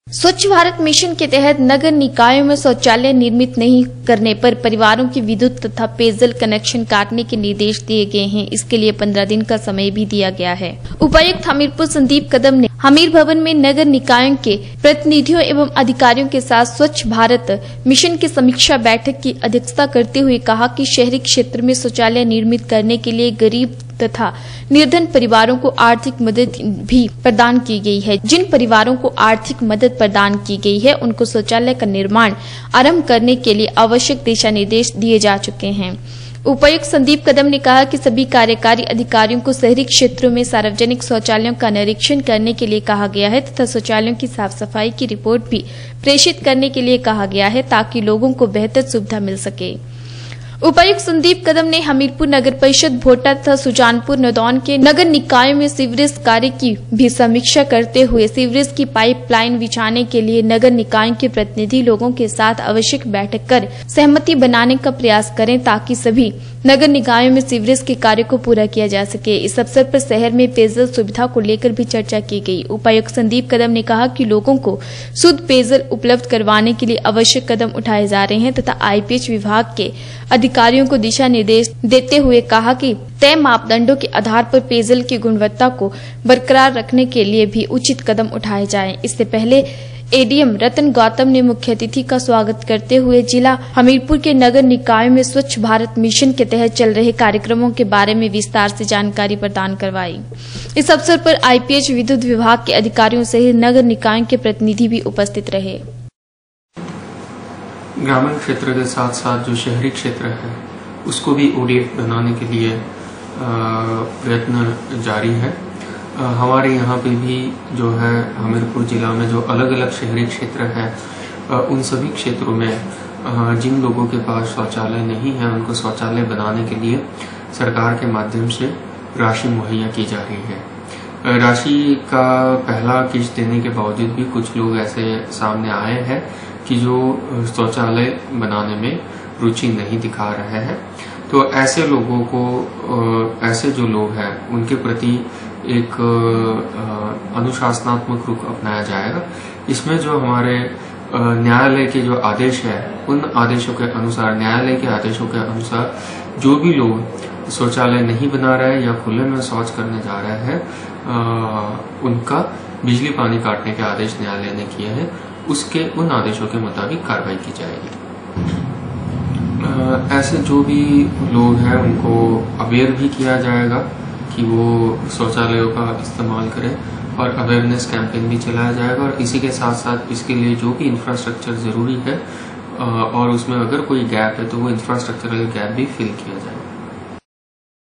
स्वच्छ भारत मिशन के तहत नगर निकायों में शौचालय निर्मित नहीं करने पर परिवारों की विद्युत तथा पेयजल कनेक्शन काटने के निर्देश दिए गए हैं। इसके लिए 15 दिन का समय भी दिया गया है। उपायुक्त हमीरपुर संदीप कदम ने हमीर भवन में नगर निकायों के प्रतिनिधियों एवं अधिकारियों के साथ स्वच्छ भारत मिशन की समीक्षा बैठक की अध्यक्षता करते हुए कहा कि शहरी क्षेत्र में शौचालय निर्मित करने के लिए गरीब तथा निर्धन परिवारों को आर्थिक मदद भी प्रदान की गई है। जिन परिवारों को आर्थिक मदद प्रदान की गई है उनको शौचालय का निर्माण आरंभ करने के लिए आवश्यक दिशा निर्देश दिए जा चुके हैं। उपायुक्त संदीप कदम ने कहा कि सभी कार्यकारी अधिकारियों को शहरी क्षेत्रों में सार्वजनिक शौचालयों का निरीक्षण करने के लिए कहा गया है तथा शौचालयों की साफ सफाई की रिपोर्ट भी प्रेषित करने के लिए कहा गया है ताकि लोगों को बेहतर सुविधा मिल सके। उपायुक्त संदीप कदम ने हमीरपुर नगर परिषद भोटा तथा सुजानपुर नदौन के नगर निकायों में सीवरेज कार्य की भी समीक्षा करते हुए सीवरेज की पाइपलाइन बिछाने के लिए नगर निकायों के प्रतिनिधि लोगों के साथ आवश्यक बैठक कर सहमति बनाने का प्रयास करें ताकि सभी नगर निकायों में सीवरेज के कार्य को पूरा किया जा सके। इस अवसर पर शहर में पेयजल सुविधा को लेकर भी चर्चा की गई। उपायुक्त संदीप कदम ने कहा कि लोगों को शुद्ध पेयजल उपलब्ध करवाने के लिए आवश्यक कदम उठाए जा रहे हैं तथा आईपीएच विभाग के अधिकारियों को दिशा निर्देश देते हुए कहा कि तय मापदंडों के आधार पर पेयजल की गुणवत्ता को बरकरार रखने के लिए भी उचित कदम उठाए जाएं। इससे पहले एडीएम रतन गौतम ने मुख्य अतिथि का स्वागत करते हुए जिला हमीरपुर के नगर निकायों में स्वच्छ भारत मिशन के तहत चल रहे कार्यक्रमों के बारे में विस्तार से जानकारी प्रदान करवाई। इस अवसर पर आईपीएच विद्युत विभाग के अधिकारियों सहित नगर निकायों के प्रतिनिधि भी उपस्थित रहे। ग्रामीण क्षेत्र के साथ साथ जो शहरी क्षेत्र है उसको भी ओडीएफ बनाने के लिए प्रयत्न जारी है। हमारे यहाँ पे भी जो है हमीरपुर जिला में जो अलग अलग शहरी क्षेत्र है उन सभी क्षेत्रों में जिन लोगों के पास शौचालय नहीं है उनको शौचालय बनाने के लिए सरकार के माध्यम से राशि मुहैया की जा रही है। राशि का पहला किश्त देने के बावजूद भी कुछ लोग ऐसे सामने आए हैं कि जो शौचालय बनाने में रुचि नहीं दिखा रहे हैं। तो ऐसे लोगों को ऐसे जो लोग हैं उनके प्रति एक अनुशासनात्मक रुख अपनाया जाएगा। इसमें जो हमारे न्यायालय के जो आदेश है उन आदेशों के अनुसार, न्यायालय के आदेशों के अनुसार जो भी लोग शौचालय नहीं बना रहे या खुले में शौच करने जा रहे हैं उनका बिजली पानी काटने के आदेश न्यायालय ने किए हैं। उसके उन आदेशों के मुताबिक कार्रवाई की जाएगी। ऐसे जो भी लोग हैं उनको अवेयर भी किया जाएगा कि वो शौचालयों का इस्तेमाल करें और अवेयरनेस कैंपेन भी चलाया जाएगा और इसी के साथ साथ इसके लिए जो भी इंफ्रास्ट्रक्चर जरूरी है और उसमें अगर कोई गैप है तो वो इंफ्रास्ट्रक्चरल गैप भी फिल किया जाएगा।